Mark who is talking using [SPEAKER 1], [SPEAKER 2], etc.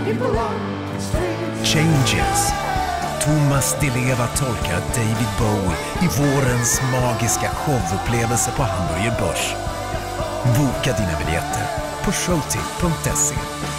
[SPEAKER 1] Changes. Thomas Di Leva tolkar David Bowie i vårens magiska showupplevelse på Hamburger Börs. Boka dina biljetter på showtip.se.